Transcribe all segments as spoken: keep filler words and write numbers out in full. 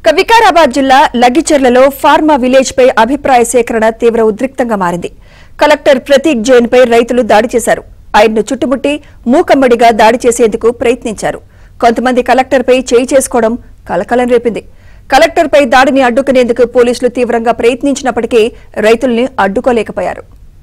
వికారాబాద్ జిల్లా లగ్గిచెర్లలో pharma village పై అభిప్రాయ సేకరణ తీవ్ర ఉద్రిక్తంగా మారింది. కలెక్టర్ ప్రతీక్ జైన్ పై రైతులు దాడి చేశారు. ఆయన్ను చుట్టుముట్టి మూకమ్మడిగా దాడి చేసేందుకు ప్రయత్నించారు. కొంతమంది కలెక్టర్ పై చేయి చేసుకోవడం కలకలం రేపింది. కలెక్టర్ పై దాడిని అడ్డుకునేందుకు పోలీసులు తీవ్రంగా ప్రయత్నించినప్పటికీ రైతుల్ని అడ్డుకోలేకపోయారు.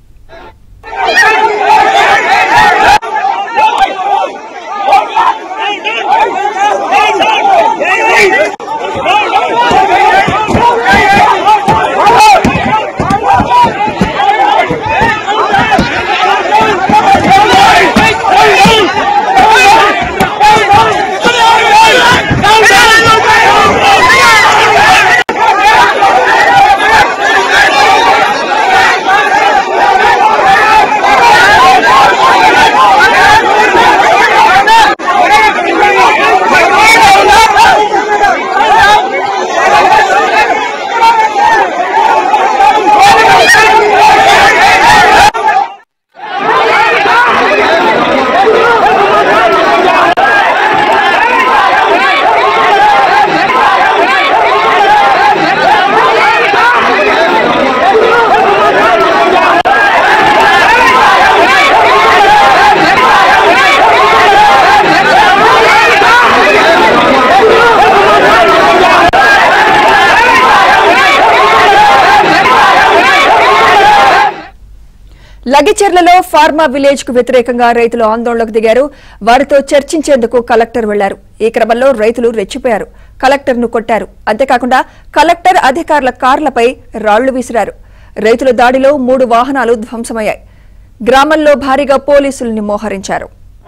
లగ్గిచెర్లలో ఫార్మా విలేజ్ కు వ్యతిరేకంగా రైతులు ఆందోళనకు దిగారు. వారితో చర్చించేందుకు కలెక్టర్ వెళ్లారు. ఈ క్రమంలో రైతులు రెచ్చిపోయారు. కలెక్టర్ ను కొట్టారు. అంతేకాకుండా కలెక్టర్ అధికారుల కార్లపై రాళ్లు విసిరారు. రైతుల దాడిలో మూడు వాహనాలు ధ్వంసమయ్యాయి. గ్రామంలో భారీగా పోలీసుల్ని మోహరించారు.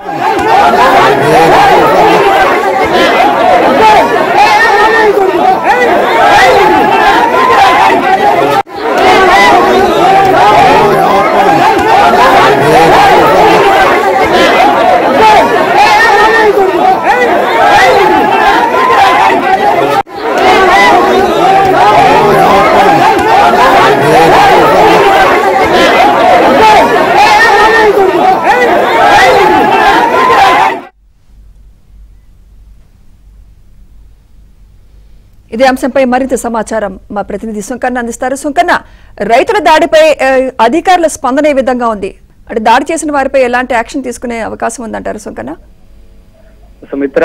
ఇదే అంశంపై మరింత సమాచారం మా ప్రతినిధి సుంకన్న అందిస్తారు. సుంకన్న, రైతుల దాడిపై అధికారుల స్పందన ఏ విధంగా ఉంది? అంటే దాడి చేసిన వారిపై ఎలాంటి యాక్షన్ తీసుకునే అవకాశం ఉందంటారు సుంకన్న? సుమిత్ర,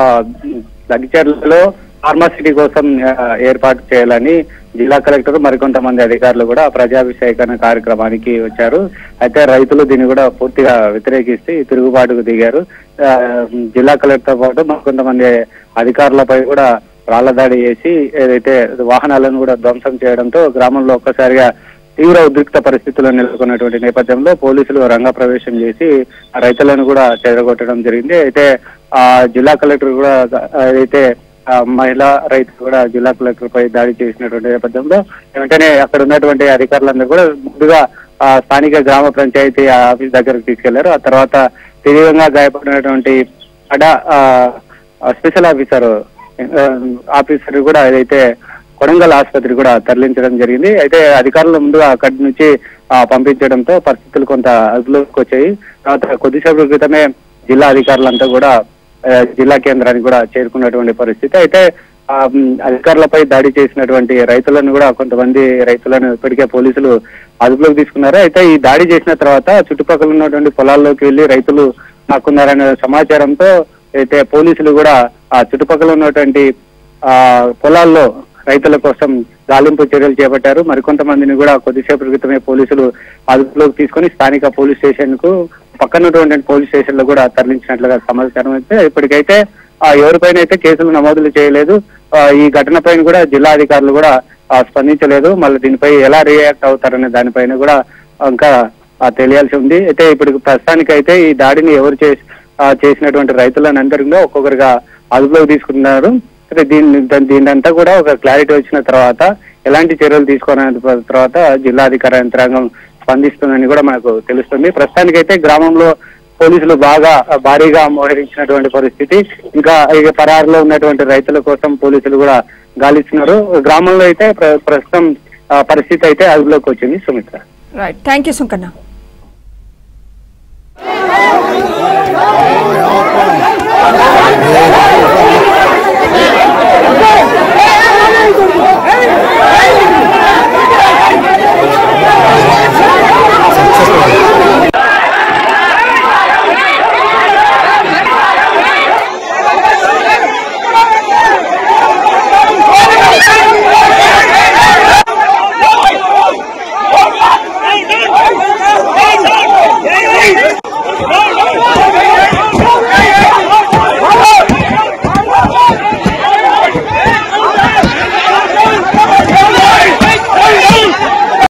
లగ్గిచెర్లలో ఫార్మాసిటీ కోసం ఏర్పాటు చేయాలని జిల్లా కలెక్టర్ మరికొంతమంది అధికారులు కూడా ప్రజాభిషేకరణ కార్యక్రమానికి వచ్చారు. అయితే రైతులు దీన్ని కూడా పూర్తిగా వ్యతిరేకిస్తే తిరుగుబాటుకు దిగారు. జిల్లా కలెక్టర్ పాటు మరికొంతమంది అధికారులపై కూడా రాళ్ల దాడి చేసి ఏదైతే వాహనాలను కూడా ధ్వంసం చేయడంతో గ్రామంలో ఒక్కసారిగా తీవ్ర ఉద్రిక్త పరిస్థితులు నెలకొన్నటువంటి నేపథ్యంలో పోలీసులు రంగప్రవేశం చేసి రైతులను కూడా చెదరగొట్టడం జరిగింది. అయితే ఆ జిల్లా కలెక్టర్ కూడా అయితే మహిళా రైతులు కూడా జిల్లా కలెక్టర్ పై దాడి చేసినటువంటి నేపథ్యంలో వెంటనే అక్కడ ఉన్నటువంటి అధికారులందరూ కూడా ముందుగా ఆ స్థానిక గ్రామ పంచాయతీ ఆఫీస్ దగ్గరకు తీసుకెళ్లారు. ఆ తర్వాత తీవ్రంగా గాయపడినటువంటి అడా స్పెషల్ ఆఫీసర్ ఆఫీసర్ కూడా ఏదైతే కొడంగల్ ఆసుపత్రి కూడా తరలించడం జరిగింది. అయితే అధికారులు ముందుగా అక్కడి నుంచి పంపించడంతో పరిస్థితులు కొంత అదుపులోకి వచ్చాయి. తర్వాత కొద్దిసేపు క్రితమే జిల్లా అధికారులంతా కూడా జిల్లా కేంద్రానికి కూడా చేరుకున్నటువంటి పరిస్థితి. అయితే ఆ అధికారులపై దాడి చేసినటువంటి రైతులను కూడా కొంతమంది రైతులను ఇప్పటికే పోలీసులు అదుపులోకి తీసుకున్నారు. అయితే ఈ దాడి చేసిన తర్వాత చుట్టుపక్కల ఉన్నటువంటి పొలాల్లోకి వెళ్లి రైతులు నాకున్నారనే సమాచారంతో అయితే పోలీసులు కూడా ఆ చుట్టుపక్కల ఉన్నటువంటి ఆ పొలాల్లో రైతుల కోసం గాలింపు చర్యలు చేపట్టారు. మరికొంతమందిని కూడా కొద్దిసేపటి క్రితమే పోలీసులు అదుపులోకి తీసుకుని స్థానిక పోలీస్ స్టేషన్ కు పక్కనటువంటి పోలీస్ స్టేషన్ లో కూడా తరలించినట్లుగా సమాచారం అయితే ఇప్పటికైతే ఆ ఎవరిపైన అయితే కేసులు నమోదులు చేయలేదు. ఈ ఘటన పైన కూడా జిల్లా అధికారులు కూడా స్పందించలేదు. మళ్ళీ దీనిపై ఎలా రియాక్ట్ అవుతారనే దానిపైన కూడా ఇంకా తెలియాల్సి ఉంది. అయితే ఇప్పుడు ప్రస్తుతానికి అయితే ఈ దాడిని ఎవరు చేసి చేసినటువంటి రైతులను అందరిలో ఒక్కొక్కరిగా అదుపులోకి తీసుకున్నారు. అయితే దీన్ని దీనంతా కూడా ఒక క్లారిటీ వచ్చిన తర్వాత ఎలాంటి చర్యలు తీసుకోవాలనే తర్వాత జిల్లా అధికార యంత్రాంగం స్పందిస్తుందని కూడా మనకు తెలుస్తుంది. ప్రస్తుతానికైతే గ్రామంలో పోలీసులు బాగా భారీగా మోహరించినటువంటి పరిస్థితి. ఇంకా ఇక పరారులో ఉన్నటువంటి రైతుల కోసం పోలీసులు కూడా గాలిస్తున్నారు. గ్రామంలో అయితే ప్రస్తుతం పరిస్థితి అయితే అదుపులోకి వచ్చింది. Sumitra, right, thank you Sunkanna.